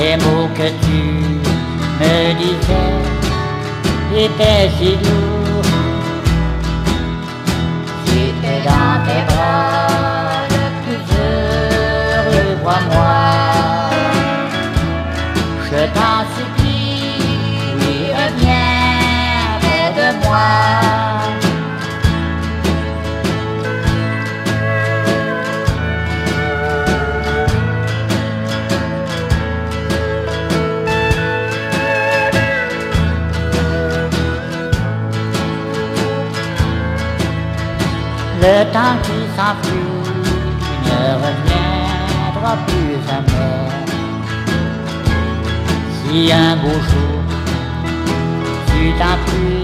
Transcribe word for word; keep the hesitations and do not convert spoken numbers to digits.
Les mots que tu me disais étaient si doux. J'étais dans tes bras le plus heureux, crois-moi. Je t'en supplie, oui, reviens près de moi. Le temps qui s'enfuit ne reviendra plus jamais. Si un beau jour tu t'en pries